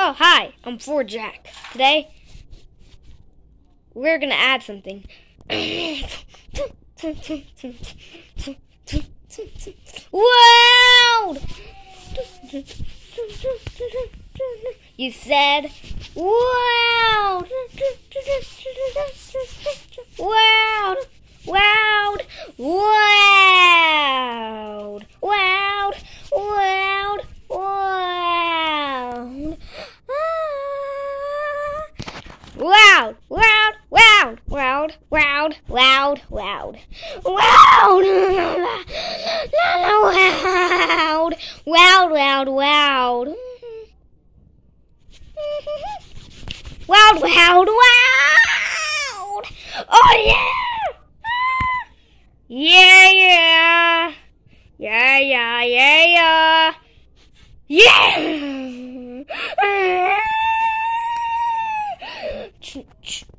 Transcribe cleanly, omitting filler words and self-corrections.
Oh, hi, I'm 4Jack. Today, we're gonna add something. Wow! You said, wow! Wow! Wow! Wow! Wow! Wow! Wow! Loud, loud, loud, loud, loud, loud, loud, loud, loud, loud, loud, loud, loud, loud. Oh yeah! Yeah, yeah, yeah, yeah, yeah, yeah.